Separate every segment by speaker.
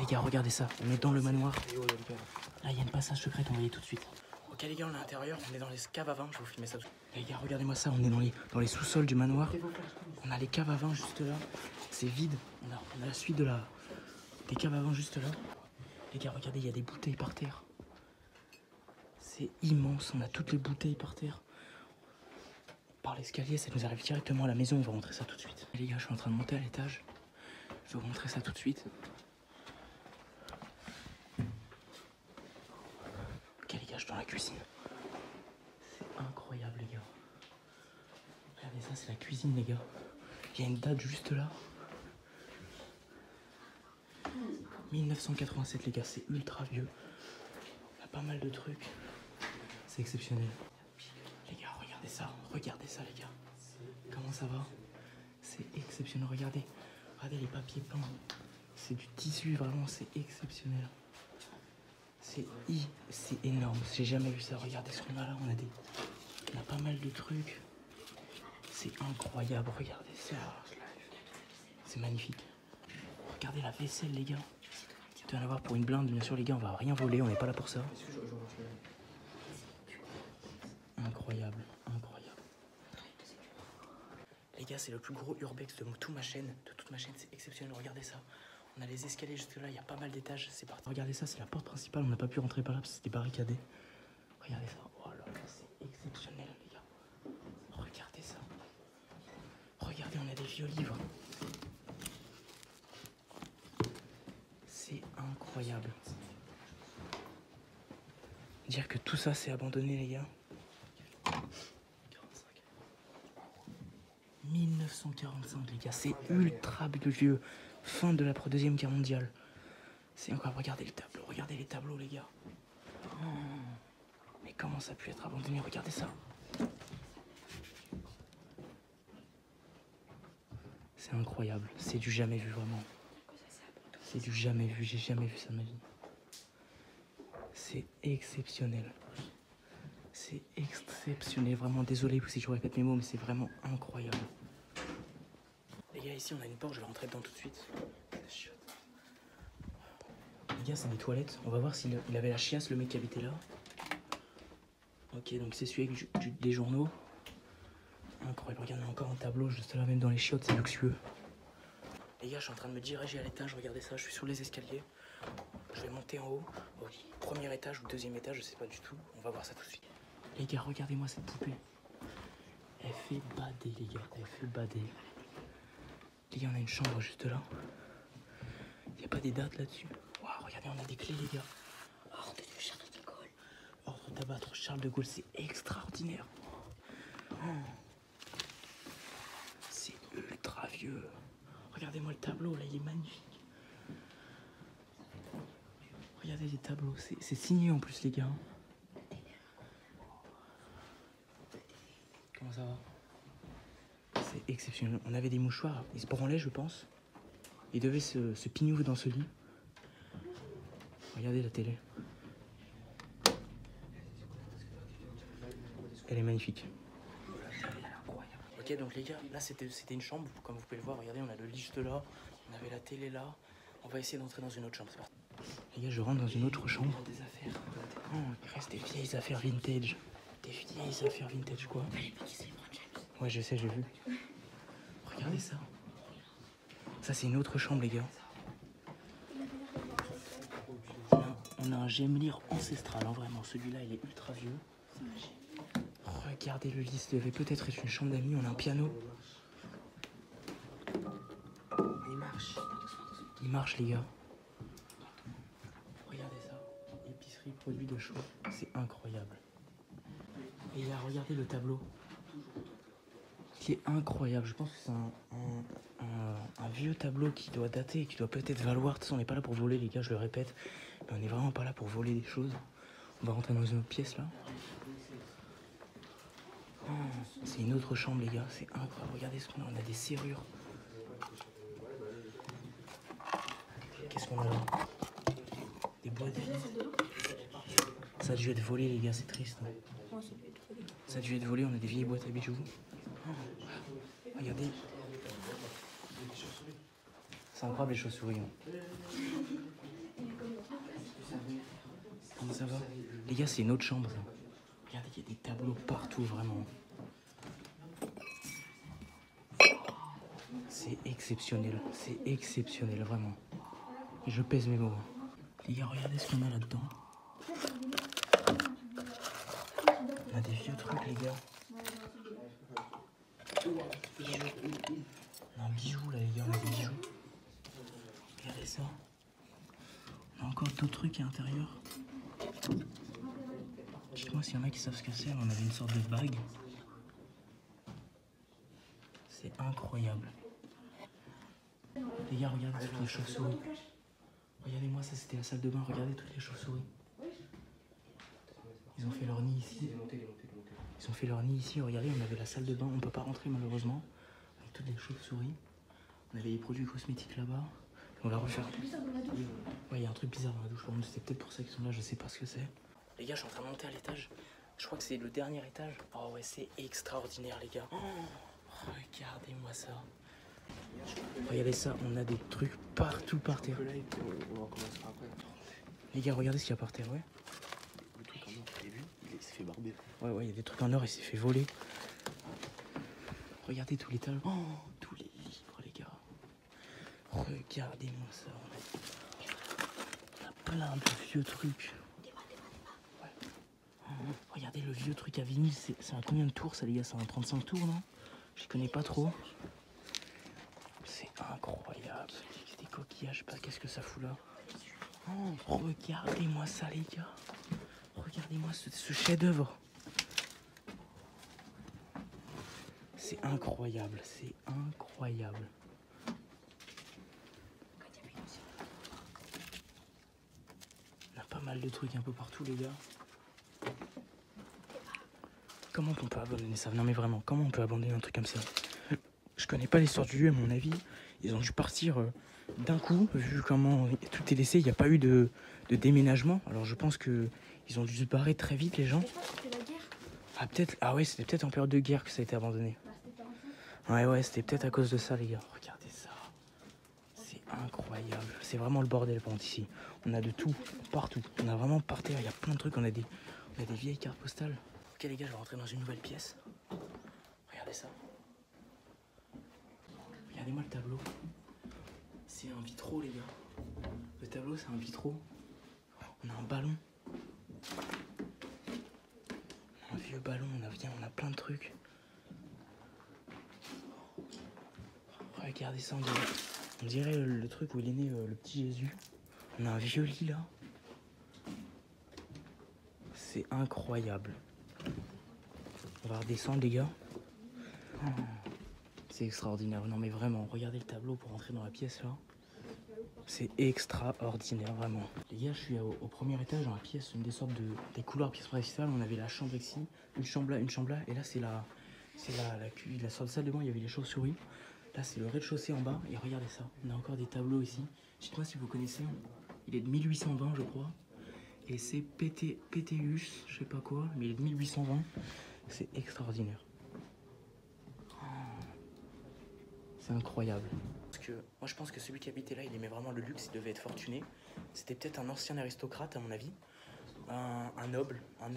Speaker 1: Les gars, regardez ça. On est dans le manoir. Là, il y a une passage secrète, on va y aller tout de suite. Ok les gars, on est à l'intérieur, on est dans les caves à vin, je vais vous filmer ça. Les gars, regardez-moi ça, on est dans les sous-sols du manoir. On a les caves à vin juste là. C'est vide. On a la suite des caves à vin juste là. Les gars, regardez, il y a des bouteilles par terre. C'est immense, on a toutes les bouteilles par terre. Par l'escalier, ça nous arrive directement à la maison, on va montrer ça tout de suite. Les gars, je suis en train de monter à l'étage. Je vais vous montrer ça tout de suite. Ok les gars, je suis dans la cuisine. C'est incroyable les gars. Regardez ça, c'est la cuisine les gars. Il y a une date juste là. 1987 les gars, c'est ultra vieux. Il y a pas mal de trucs. C'est exceptionnel. Les gars, regardez ça les gars. Comment ça va? C'est exceptionnel, regardez. Regardez les papiers peints. C'est du tissu, vraiment, c'est exceptionnel. C'est énorme, j'ai jamais vu ça. Regardez ce qu'on a là, on a pas mal de trucs. C'est incroyable, regardez ça. C'est magnifique. Regardez la vaisselle les gars. Tu dois en avoir pour une blinde, bien sûr les gars, on va rien voler, on n'est pas là pour ça. Incroyable, incroyable. Les gars, c'est le plus gros urbex de toute ma chaîne, c'est exceptionnel, regardez ça. On a les escaliers juste là, il y a pas mal d'étages, c'est parti. Regardez ça, c'est la porte principale, on n'a pas pu rentrer par là parce que c'était barricadé. Regardez ça, oh là là, c'est exceptionnel les gars. Regardez ça. Regardez, on a des vieux livres. C'est incroyable. Dire que tout ça c'est abandonné les gars. 1945 les gars, c'est ultra vieux. Fin de la Deuxième Guerre mondiale. C'est encore, regardez les tableaux les gars. Oh, mais comment ça a pu être abandonné? Regardez ça. C'est incroyable, c'est du jamais vu vraiment. C'est du jamais vu, j'ai jamais vu ça de ma vie. C'est exceptionnel. C'est exceptionnel, vraiment désolé si je répète mes mots, mais c'est vraiment incroyable. Les gars, ici on a une porte, je vais rentrer dedans tout de suite. Les gars, c'est des toilettes. On va voir s'il avait la chiasse, le mec qui habitait là. Ok, donc c'est celui avec des journaux. Incroyable, regardez, encore un tableau juste là, même dans les chiottes, c'est luxueux. Les gars, je suis en train de me diriger à l'étage, regardez ça, je suis sur les escaliers. Je vais monter en haut, au premier étage ou deuxième étage, je sais pas du tout. On va voir ça tout de suite. Les gars, regardez-moi cette poupée. Elle fait bader, les gars, elle fait bader. Les gars, on a une chambre juste là. Il n'y a pas des dates là-dessus. Waouh, regardez, on a des clés, les gars. Ordre de Charles de Gaulle. Ordre d'abattre Charles de Gaulle, c'est extraordinaire. Oh. C'est ultra vieux. Regardez-moi le tableau, là, il est magnifique. Regardez les tableaux, c'est signé en plus, les gars. Comment ça va? C'est exceptionnel. On avait des mouchoirs, ils se branlaient, je pense. Ils devaient se pignouffer dans ce lit. Regardez la télé. Elle est magnifique. Ok, donc les gars, là c'était une chambre, comme vous pouvez le voir. Regardez, on a le lit juste là, on avait la télé là. On va essayer d'entrer dans une autre chambre, c'est parti. Les gars, je rentre dans une autre chambre. Des affaires. Oh, il reste des vieilles affaires vintage. Des vieilles affaires vintage, quoi. Ouais, je sais, j'ai vu. Regardez ça. Ça, c'est une autre chambre, les gars. On a un Gemlir ancestral, hein, vraiment. Celui-là, il est ultra vieux. Regardez le lit, ça devait peut-être être une chambre d'amis. On a un piano. Il marche. Il marche, les gars. Regardez ça. Épicerie, produits de choix. C'est incroyable. Et là, regardez le tableau. Qui est incroyable. Je pense que c'est un vieux tableau qui doit dater et qui doit peut-être valoir. De toute façon, on n'est pas là pour voler, les gars, je le répète. Mais on n'est vraiment pas là pour voler des choses. On va rentrer dans une autre pièce, là. Oh, c'est une autre chambre, les gars. C'est incroyable. Regardez ce qu'on a. On a des serrures. Qu'est-ce qu'on a là? Des boîtes vides. Ça a dû être volé, les gars. C'est triste. Hein. Ça a dû être volé. On a des vieilles boîtes à bijoux. Oh, regardez. C'est incroyable, les chauves-souris. Hein. Comment ça va? Les gars, c'est une autre chambre, ça. Regardez, il y a des tableaux partout, vraiment. C'est exceptionnel, vraiment. Je pèse mes mots. Les gars, regardez ce qu'on a là-dedans. On a des vieux trucs, les gars. On a un bijou, là, les gars, on a des bijoux. Regardez ça. On a encore d'autres trucs à l'intérieur. Dites-moi s'il y en a qui savent ce que c'est. On avait une sorte de bague. C'est incroyable. Les gars, regardez toutes les chauves-souris. Regardez-moi, ça c'était la salle de bain. Regardez toutes les chauves-souris. Ils ont fait leur nid ici. Ils ont fait leur nid ici. Regardez, on avait la salle de bain. On peut pas rentrer malheureusement. Avec toutes les chauves-souris. On avait les produits cosmétiques là-bas. On va refaire. Ouais, il y a un truc bizarre dans la douche. C'est peut-être pour ça qu'ils sont là. Je sais pas ce que c'est. Les gars, je suis en train de monter à l'étage. Je crois que c'est le dernier étage. Oh ouais, c'est extraordinaire, les gars. Oh, regardez-moi ça. Regardez ça, on a des trucs partout par terre. Les gars, regardez ce qu'il y a par terre, ouais.
Speaker 2: Le truc en or, vous avez vu? Il s'est fait barber.
Speaker 1: Ouais, il y a des trucs en or, il s'est fait voler. Regardez tous les talons. Oh, tous les livres, les gars. Regardez-moi ça. On a plein de vieux trucs. Ouais. Oh, regardez le vieux truc à vinyle. C'est un combien de tours, ça, les gars? C'est un 35 tours, non? Je connais pas trop. C'est incroyable. Des coquillages, je sais pas qu'est-ce que ça fout là. Oh, regardez-moi ça, les gars. Regardez-moi ce chef-d'œuvre. C'est incroyable, c'est incroyable. On a pas mal de trucs un peu partout, les gars. Comment on peut abandonner ça? Non mais vraiment, comment on peut abandonner un truc comme ça? Je connais pas l'histoire du lieu, à mon avis. Ils ont dû partir d'un coup, vu comment tout est laissé. Il n'y a pas eu de déménagement. Alors je pense que ils ont dû se barrer très vite, les gens. Ah peut-être. Ah ouais, c'était peut-être en période de guerre que ça a été abandonné. Ouais, c'était peut-être à cause de ça, les gars. Regardez ça. C'est incroyable. C'est vraiment le bordel par contre ici. On a de tout, partout. On a vraiment par terre, il y a plein de trucs. On a des vieilles cartes postales. Ok les gars, je vais rentrer dans une nouvelle pièce. Regardez ça. Regardez-moi le tableau. C'est un vitraux, les gars. Le tableau, c'est un vitraux. On a un ballon. Un vieux ballon, on a plein de trucs. Regardez ça, on dirait le truc où il est né, le petit Jésus. On a un vieux lit là. C'est incroyable. On va redescendre, les gars. Oh, c'est extraordinaire. Non mais vraiment, regardez le tableau pour entrer dans la pièce là. C'est extraordinaire, vraiment. Les gars, je suis au premier étage, dans la pièce, une des sortes des couloirs pièces principales. On avait la chambre ici, une chambre là. Et là, c'est la sorte de salle de bain, il y avait les chauves-souris. Là, c'est le rez-de-chaussée en bas. Et regardez ça, on a encore des tableaux ici. Dites-moi si vous connaissez. Il est de 1820, je crois. Et c'est PTUS, je sais pas quoi, mais il est de 1820. C'est extraordinaire. Oh, c'est incroyable. Parce que moi, je pense que celui qui habitait là, il aimait vraiment le luxe, il devait être fortuné. C'était peut-être un ancien aristocrate, à mon avis. Un noble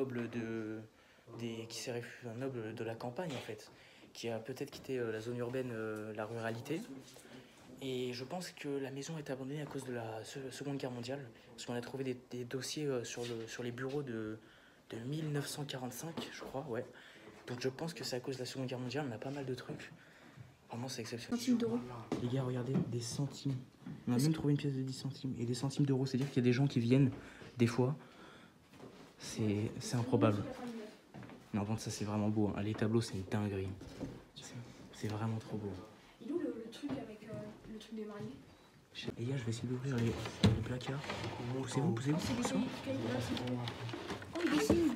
Speaker 1: de la campagne, en fait, qui a peut-être quitté la zone urbaine, la ruralité. Et je pense que la maison est abandonnée à cause de la Seconde Guerre mondiale, parce qu'on a trouvé des dossiers sur les bureaux de 1945, je crois, ouais. Donc je pense que c'est à cause de la Seconde Guerre mondiale, on a pas mal de trucs. Vraiment, c'est exceptionnel.
Speaker 3: Centimes d'euros.
Speaker 1: Les gars, regardez, des centimes. On a même trouvé une pièce de 10 centimes et des centimes d'euros. C'est-à-dire qu'il y a des gens qui viennent, des fois. C'est improbable. Non, bon, ça, c'est vraiment beau. Hein. Les tableaux, c'est une dinguerie. C'est vraiment trop beau.
Speaker 3: Il est où le truc avec le truc des mariés?
Speaker 1: Les gars, je vais essayer d'ouvrir les placards. Poussez-vous.
Speaker 3: C'est des cahiers. Oh, il dessine.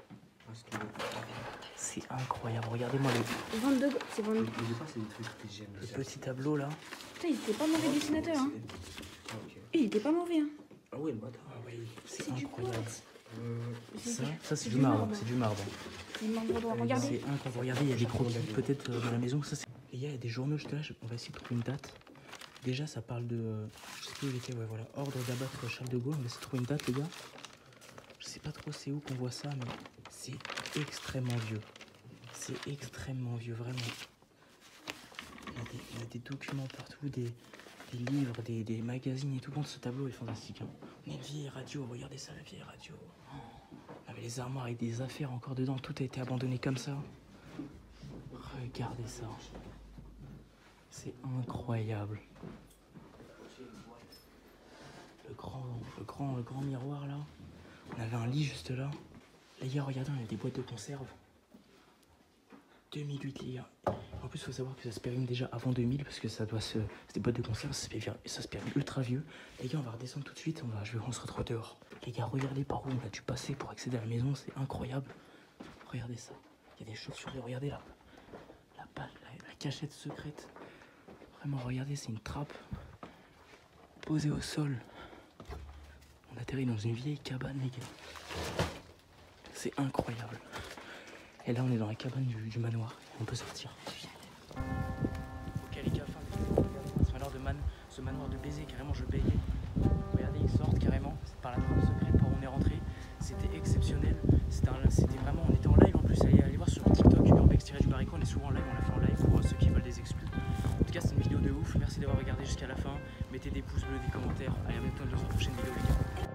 Speaker 1: C'est incroyable. Regardez-moi
Speaker 3: C'est 22. C'est 22.
Speaker 2: Je sais pas, c'est des trucs que j'aime.
Speaker 1: le petit tableau là.
Speaker 3: Putain, il était pas mauvais dessinateur. Hein.
Speaker 2: Ok.
Speaker 3: Il était pas mauvais. Hein.
Speaker 2: Ah ouais, le bâtard.
Speaker 1: Ah oui, c'est
Speaker 3: C'est du
Speaker 1: incroyable.
Speaker 3: quartz.
Speaker 1: Ça c'est du marbre. C'est du marbre.
Speaker 3: C'est du marbre droit. Regardez.
Speaker 1: C'est incroyable. Regardez, il y a des croquis peut-être dans la maison. Ça, les gars, il y a des journaux. On va essayer de trouver une date. Déjà, ça parle de. Je sais plus où il était. Ouais, voilà. Ordre d'abattre Charles de Gaulle. On va essayer de trouver une date, les gars. sais pas trop c'est où qu'on voit ça, mais c'est extrêmement vieux. C'est extrêmement vieux, vraiment. Il y a des documents partout, des livres, des magazines et tout. Bon, ce tableau est fantastique. Hein. On a une vieille radio, regardez ça, la vieille radio. On avait les armoires avec des affaires encore dedans, tout a été abandonné comme ça. Regardez ça. C'est incroyable. Le grand miroir là. On avait un lit juste là. Les gars, regardez, on a des boîtes de conserve. 2008 les gars. En plus, il faut savoir que ça se périme déjà avant 2000 parce que ça doit se... C'est des boîtes de conserve, ça se périme ultra vieux. Les gars, on va redescendre tout de suite, on se retrouve dehors. Les gars, regardez par où on a dû passer pour accéder à la maison, c'est incroyable. Regardez ça. Il y a des chaussures, regardez là. La cachette secrète. Vraiment, regardez, c'est une trappe posée au sol. On atterrit dans une vieille cabane, les gars. C'est incroyable. Et là, on est dans la cabane du manoir. On peut sortir. Ok, les gars, fin ce manoir de baiser, carrément, je baillais. Regardez, ils sortent carrément. C'est par la trappe secrète par où on est rentré. C'était exceptionnel. C'était vraiment, on était en live en plus. Allez voir sur TikTok, Urbex-du-Baricot. On est souvent en live, on l'a fait en live pour ceux qui veulent des exclus. En tout cas, c'est une vidéo de ouf. Merci d'avoir regardé jusqu'à la fin. Mettez des pouces bleus, des commentaires. Allez, à bientôt dans une prochaine vidéo, les gars.